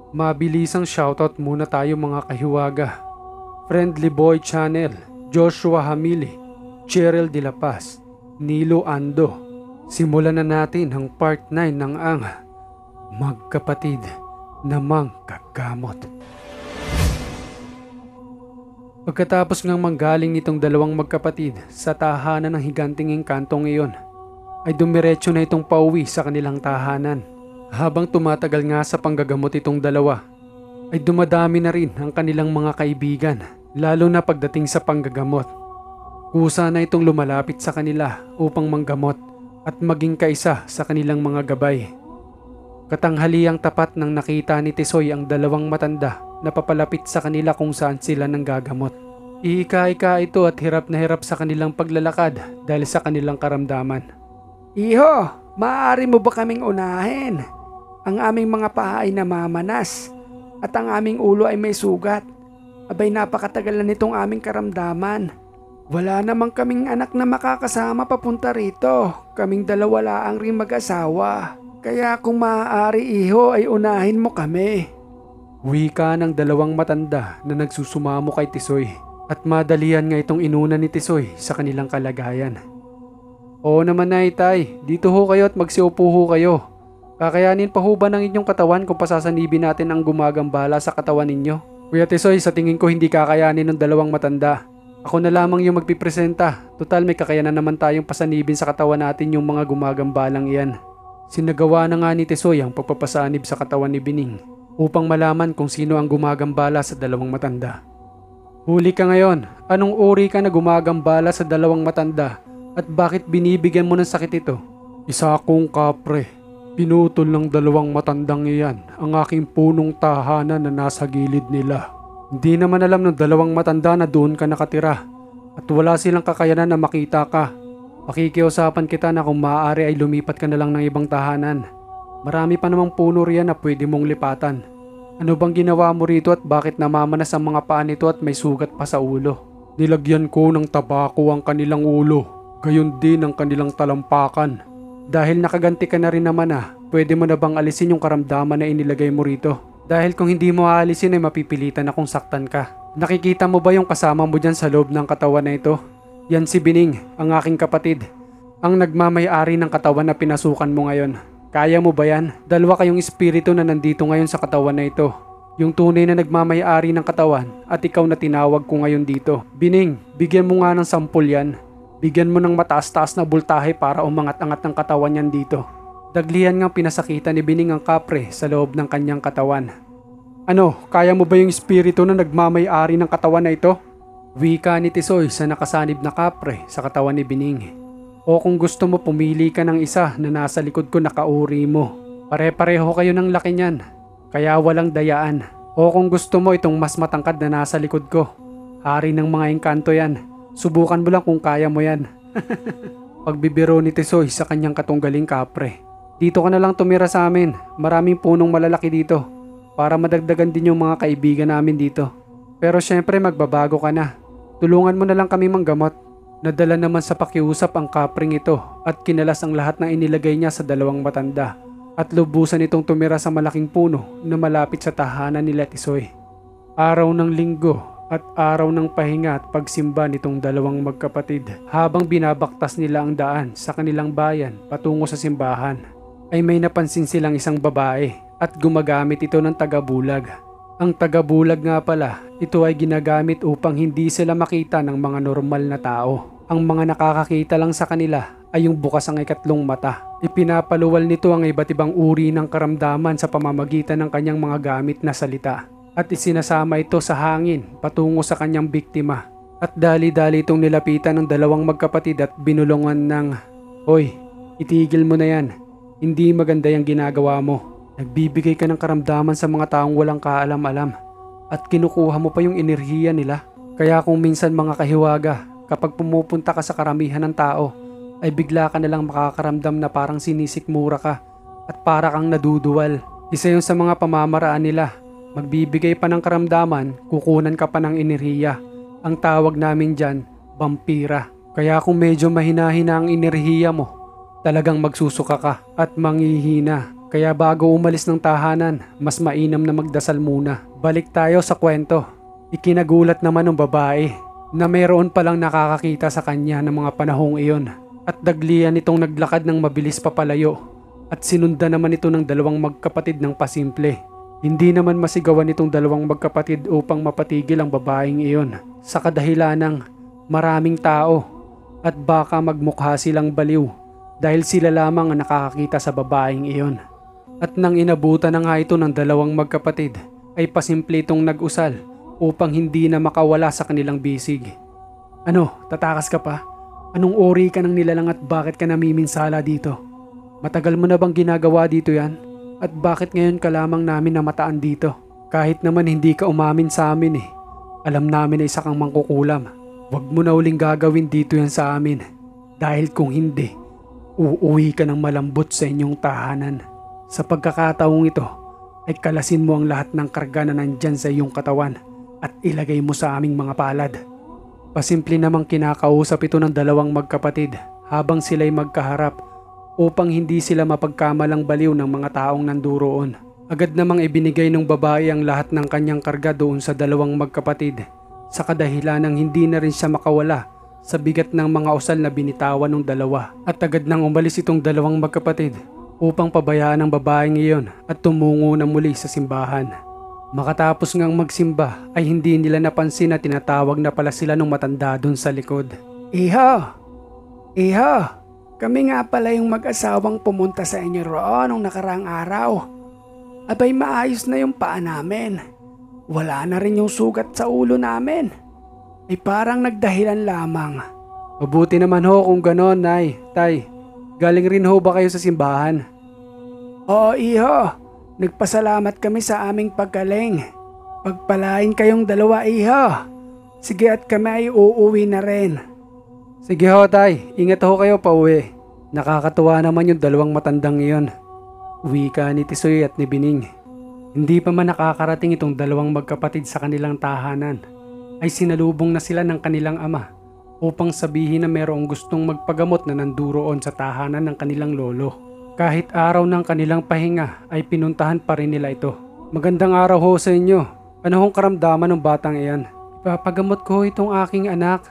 Mabilisang shoutout muna tayo mga kahiwaga. Friendly Boy Channel, Joshua Hamili, Cheryl De La Paz, Nilo Ando. Simulan na natin ang part 9 ng ang Magkapatid na Manggagamot. Pagkatapos ngang manggaling nitong dalawang magkapatid sa tahanan ng higanting engkantong iyon, ay dumiretso na itong pauwi sa kanilang tahanan. Habang tumatagal nga sa panggagamot itong dalawa, ay dumadami na rin ang kanilang mga kaibigan, lalo na pagdating sa panggagamot. Kusa na itong lumalapit sa kanila upang manggamot at maging kaisa sa kanilang mga gabay. Katanghaliang tapat nang nakita ni Tisoy ang dalawang matanda na papalapit sa kanila kung saan sila nanggagamot. Iika-ika ito at hirap na hirap sa kanilang paglalakad dahil sa kanilang karamdaman. Iho, maaari mo ba kaming unahin? Ang aming mga paa ay namamanas at ang aming ulo ay may sugat. Abay, napakatagal na nitong aming karamdaman. Wala namang kaming anak na makakasama papunta rito. Kaming dalawa laang ring mag-asawa. Kaya kung maaari iho ay unahin mo kami. Wika ng dalawang matanda na nagsusumamo kay Tisoy at madalian nga itong inuna ni Tisoy sa kanilang kalagayan. Oo naman na itay, dito ho kayo at magsiupo ho kayo. Kakayanin pa ho ba ng inyong katawan kung pasasanibin natin ang gumagambala sa katawan ninyo? Kuya Tisoy, sa tingin ko hindi kakayanin ng dalawang matanda. Ako na lamang yung magpipresenta. Total may kakayanan naman tayong pasanibin sa katawan natin yung mga gumagambalang iyan. Sinagawa na nga ni Tisoy ang pagpapasanib sa katawan ni Bining upang malaman kung sino ang gumagambala sa dalawang matanda. Huli ka ngayon, anong uri ka na gumagambala sa dalawang matanda at bakit binibigyan mo ng sakit ito? Isa akong kapre. Pinutol ng dalawang matandang iyan ang aking punong tahanan na nasa gilid nila. Hindi naman alam ng dalawang matanda na doon ka nakatira at wala silang kakayanan na makita ka. Makikiusapan kita na kung maaari ay lumipat ka na lang ng ibang tahanan. Marami pa namang puno riyan na pwede mong lipatan. Ano bang ginawa mo rito at bakit namamanas ang mga paa nito at may sugat pa sa ulo? Nilagyan ko ng tabako ang kanilang ulo, gayon din ang kanilang talampakan. Dahil nakaganti ka na rin naman pwede mo na bang alisin yung karamdaman na inilagay mo rito? Dahil kung hindi mo aalisin ay mapipilitan akong saktan ka. Nakikita mo ba yung kasama mo dyan sa loob ng katawan na ito? Yan si Bining, ang aking kapatid. Ang nagmamay-ari ng katawan na pinasukan mo ngayon. Kaya mo ba yan? Dalawa kayong espiritu na nandito ngayon sa katawan na ito. Yung tunay na nagmamay-ari ng katawan at ikaw na tinawag ko ngayon dito. Bining, bigyan mo nga ng sampol yan. Bigyan mo ng mataas-taas na bultahe para umangat-angat ng katawan niyan dito. Daglian ngang pinasakita ni Bining ang kapre sa loob ng kanyang katawan. Ano, kaya mo ba yung espiritu na nagmamay-ari ng katawan na ito? Wika ni Tisoy sa nakasanib na kapre sa katawan ni Bining. O kung gusto mo pumili ka ng isa na nasa likod ko nakauri mo. Pare-pareho kayo ng laki niyan, kaya walang dayaan. O kung gusto mo itong mas matangkad na nasa likod ko. Hari ng mga engkanto yan. Subukan mo lang kung kaya mo yan. Pagbibiro ni Tisoy sa kanyang katunggaling kapre. Dito ka na lang tumira sa amin. Maraming punong malalaki dito. Para madagdagan din yung mga kaibigan namin dito. Pero syempre magbabago ka na. Tulungan mo na lang kami manggamot. Nadala naman sa pakiusap ang kapring ito at kinalas ang lahat ng inilagay niya sa dalawang matanda. At lubusan itong tumira sa malaking puno na malapit sa tahanan nila Tisoy. Araw ng linggo at araw ng pahinga at pagsimba nitong dalawang magkapatid habang binabaktas nila ang daan sa kanilang bayan patungo sa simbahan ay may napansin silang isang babae at gumagamit ito ng tagabulag. Ang tagabulag nga pala, ito ay ginagamit upang hindi sila makita ng mga normal na tao. Ang mga nakakakita lang sa kanila ay yung bukas ang ikatlong mata. Ipinapaluwal nito ang iba't ibang uri ng karamdaman sa pamamagitan ng kanyang mga gamit na salita. At isinasama ito sa hangin patungo sa kanyang biktima. At dali-dali itong nilapitan ng dalawang magkapatid at binulungan ng, "Hoy, itigil mo na yan. Hindi maganda yung ginagawa mo. Nagbibigay ka ng karamdaman sa mga taong walang kaalam-alam. At kinukuha mo pa yung enerhiya nila. Kaya kung minsan mga kahiwaga, kapag pumupunta ka sa karamihan ng tao, ay bigla ka nalang makakaramdam na parang sinisikmura ka at para kang naduduwal. Isa yun sa mga pamamaraan nila. Magbibigay pa ng karamdaman, kukunan ka pa ng enerhiya. Ang tawag namin dyan, vampira. Kaya kung medyo mahina-hina ang enerhiya mo, talagang magsusuka ka at manghihina. Kaya bago umalis ng tahanan, mas mainam na magdasal muna. Balik tayo sa kwento. Ikinagulat naman ng babae na mayroon palang nakakakita sa kanya ng mga panahong iyon at daglian itong naglakad ng mabilis papalayo at sinundan naman ito ng dalawang magkapatid ng pasimple. Hindi naman masigawan itong dalawang magkapatid upang mapatigil ang babaeng iyon sa kadahilanang maraming tao at baka magmukha silang baliw dahil sila lamang ang nakakakita sa babaeng iyon. At nang inabutan na nga ito ng dalawang magkapatid ay pasimple itong nag-usal upang hindi na makawala sa kanilang bisig. Ano, tatakas ka pa? Anong ori ka ng nilalang at bakit ka namiminsala dito? Matagal mo na bang ginagawa dito yan? At bakit ngayon ka lamang namin namataan dito? Kahit naman hindi ka umamin sa amin eh. Alam namin na isa kang mangkukulam. Huwag mo na uling gagawin dito yan sa amin. Dahil kung hindi, uuwi ka ng malambot sa inyong tahanan. Sa pagkakataong ito, ay kalasin mo ang lahat ng karga na nandyan sa iyong katawan at ilagay mo sa aming mga palad. Pasimple namang kinakausap ito ng dalawang magkapatid habang sila'y magkaharap upang hindi sila mapagkamalang baliw ng mga taong nanduroon. Agad namang ibinigay ng babae ang lahat ng kanyang karga doon sa dalawang magkapatid sa kadahilanang hindi na rin siya makawala sa bigat ng mga usal na binitawan ng dalawa. At agad nang umalis itong dalawang magkapatid upang pabayaan ang babaeng iyon at tumungo na muli sa simbahan. Makatapos ngang magsimba ay hindi nila napansin na tinatawag na pala sila ng matanda doon sa likod. Iho! Iho! Kami nga pala yung mag-asawang pumunta sa inyo roon nung nakaraang araw. Abay maayos na yung paa namin. Wala na rin yung sugat sa ulo namin. Ay parang nagdahilan lamang. Mabuti naman ho kung ganon, Nay. Tay, galing rin ho ba kayo sa simbahan? Oo, iho. Nagpasalamat kami sa aming paggaling. Pagpalain kayong dalawa, iho. Sige at kami ay uuwi na rin. Sige ho, Tay. Ingat ho kayo pauwi. Nakakatuwa naman yung dalawang matandang iyon. Wika ni Tisoy at ni Bining. Hindi pa man nakakarating itong dalawang magkapatid sa kanilang tahanan, ay sinalubong na sila ng kanilang ama upang sabihin na mayroong gustong magpagamot na nanduroon sa tahanan ng kanilang lolo. Kahit araw ng kanilang pahinga ay pinuntahan pa rin nila ito. Magandang araw ho sa inyo. Ano hong karamdaman ng batang iyan? Ipapagamot ko itong aking anak.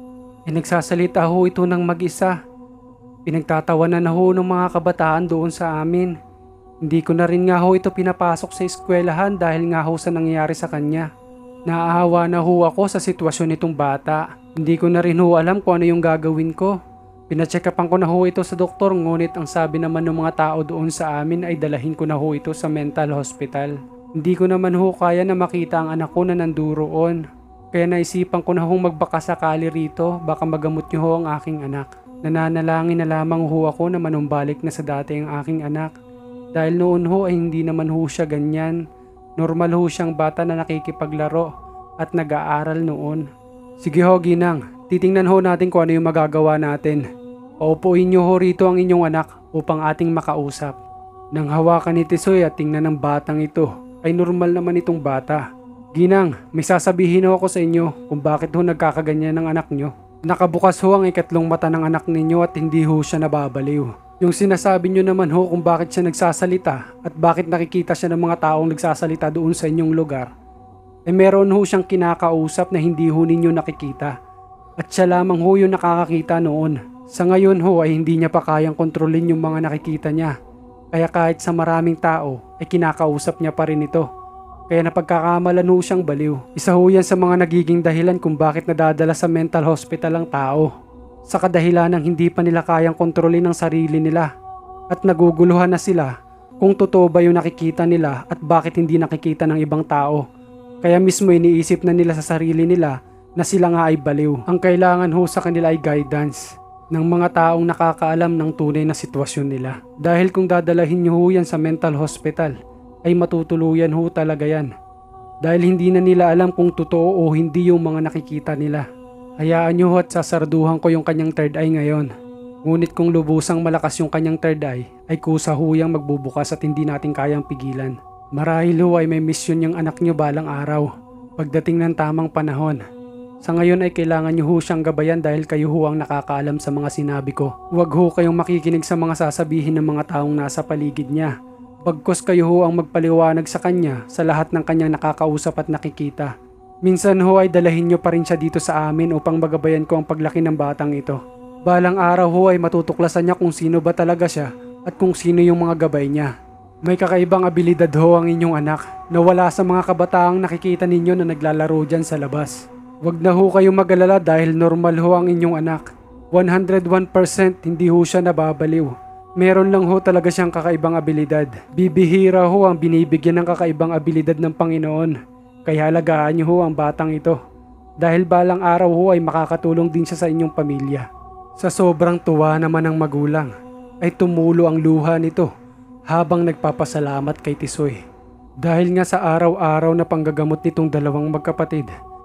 Nagsasalita ho ito ng mag-isa. Pinagtatawanan na ho ng mga kabataan doon sa amin. Hindi ko na rin nga ho ito pinapasok sa eskwelahan dahil nga ho sa nangyayari sa kanya. Naaawa na ho ako sa sitwasyon nitong bata. Hindi ko na rin ho alam kung ano yung gagawin ko. Pinacheck-upan ko na ho ito sa doktor, ngunit ang sabi naman ng mga tao doon sa amin ay dalahin ko na ho ito sa mental hospital. Hindi ko naman ho kaya na makita ang anak ko na nanduroon. Kaya naisipan ko na hong magbaka sakali rito, baka magamot niyo ho ang aking anak. Nananalangin na lamang ho ako na manumbalik na sa dati ang aking anak. Dahil noon ho ay hindi naman ho siya ganyan. Normal ho siyang bata na nakikipaglaro at nag-aaral noon. Sige ho, Ginang, titingnan ho natin kung ano yung magagawa natin. Paupuin niyo ho rito ang inyong anak upang ating makausap. Nang hawakan ni Tisoy at tingnan ng batang ito, ay normal naman itong bata. Ginang, may sasabihin ho ako sa inyo kung bakit ho nagkakaganyan ng anak nyo. Nakabukas ho ang ikatlong mata ng anak ninyo at hindi ho siya nababaliw. Yung sinasabi nyo naman ho kung bakit siya nagsasalita at bakit nakikita siya ng mga taong nagsasalita doon sa inyong lugar, ay meron ho siyang kinakausap na hindi ho ninyo nakikita. At siya lamang ho yung nakakakita noon. Sa ngayon ho ay hindi niya pa kayang kontrolin yung mga nakikita niya. Kaya kahit sa maraming tao ay kinakausap niya pa rin ito. Kaya napagkakamalan ho siyang baliw. Isa ho yan sa mga nagiging dahilan kung bakit nadadala sa mental hospital ang tao. Sa kadahilan ng hindi pa nila kayang kontrolin ang sarili nila. At naguguluhan na sila kung totoo ba yung nakikita nila at bakit hindi nakikita ng ibang tao. Kaya mismo iniisip na nila sa sarili nila na sila nga ay baliw. Ang kailangan ho sa kanila ay guidance ng mga taong nakakaalam ng tunay na sitwasyon nila. Dahil kung dadalahin nyo ho yan sa mental hospital, ay matutuluyan ho talaga yan. Dahil hindi na nila alam kung totoo o hindi yung mga nakikita nila. Hayaan nyo ho at sasarduhan ko yung kanyang third eye ngayon. Ngunit kung lubusang malakas yung kanyang third eye, ay kusa ho yang magbubukas at hindi natin kayang pigilan. Marahil ho ay may misyon yung anak nyo balang araw, pagdating ng tamang panahon. Sa ngayon ay kailangan nyo ho siyang gabayan dahil kayo ho ang nakakaalam sa mga sinabi ko. Huwag ho kayong makikinig sa mga sasabihin ng mga taong nasa paligid niya. Bagkus kayo ho ang magpaliwanag sa kanya sa lahat ng kanyang nakakausap at nakikita. Minsan ho ay dalahin nyo pa rin siya dito sa amin upang magabayan ko ang paglaki ng batang ito. Balang araw ho ay matutuklasan niya kung sino ba talaga siya at kung sino yung mga gabay niya. May kakaibang abilidad ho ang inyong anak na wala sa mga kabataang nakikita ninyo na naglalaro dyan sa labas. Huwag na ho kayong mag-alala dahil normal ho ang inyong anak. 101% hindi ho siya nababaliw. Meron lang ho talaga siyang kakaibang abilidad. Bibihira ho ang binibigyan ng kakaibang abilidad ng Panginoon. Kaya alagaan niyo ho ang batang ito. Dahil balang araw ho ay makakatulong din siya sa inyong pamilya. Sa sobrang tuwa naman ng magulang ay tumulo ang luha nito habang nagpapasalamat kay Tisoy. Dahil nga sa araw-araw na panggagamot nitong dalawang magkapatid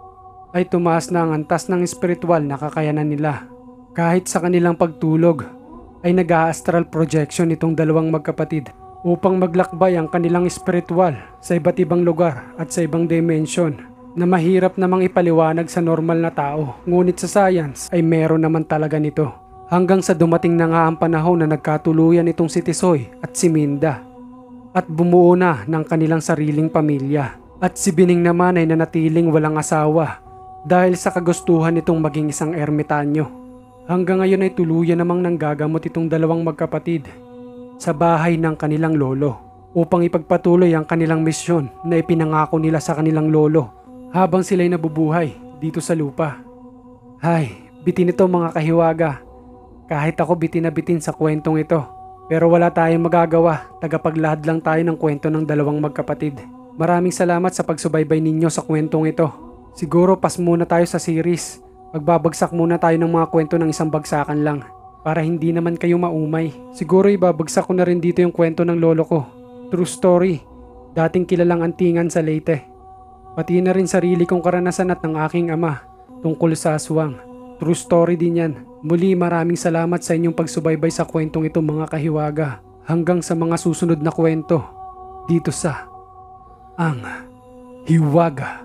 ay tumaas na ang antas ng espiritual na kakayanan nila. Kahit sa kanilang pagtulog ay nag-a-astral projection itong dalawang magkapatid upang maglakbay ang kanilang espiritual sa iba't ibang lugar at sa ibang dimension na mahirap namang ipaliwanag sa normal na tao. Ngunit sa science ay meron naman talaga nito. Hanggang sa dumating na nga ang panahon na nagkatuluyan itong si Tisoy at si Minda at bumuo na ng kanilang sariling pamilya. At si Bining naman ay nanatiling walang asawa dahil sa kagustuhan nitong maging isang ermitanyo. Hanggang ngayon ay tuluyan namang nanggagamot itong dalawang magkapatid sa bahay ng kanilang lolo upang ipagpatuloy ang kanilang misyon na ipinangako nila sa kanilang lolo habang sila'y nabubuhay dito sa lupa. Ay, bitin ito mga kahiwaga. Kahit ako bitin na bitin sa kwentong ito. Pero wala tayong magagawa, tagapaglahad lang tayo ng kwento ng dalawang magkapatid. Maraming salamat sa pagsubaybay ninyo sa kwentong ito. Siguro pas muna tayo sa series. Magbabagsak muna tayo ng mga kwento ng isang bagsakan lang para hindi naman kayo maumay. Siguro ibabagsak ko na rin dito yung kwento ng lolo ko. True story, dating kilalang antingan sa Leyte. Pati na rin sarili kong karanasan at ng aking ama tungkol sa aswang. True story din yan. Muli maraming salamat sa inyong pagsubaybay sa kwentong ito mga kahiwaga. Hanggang sa mga susunod na kwento dito sa Ang Hiwaga.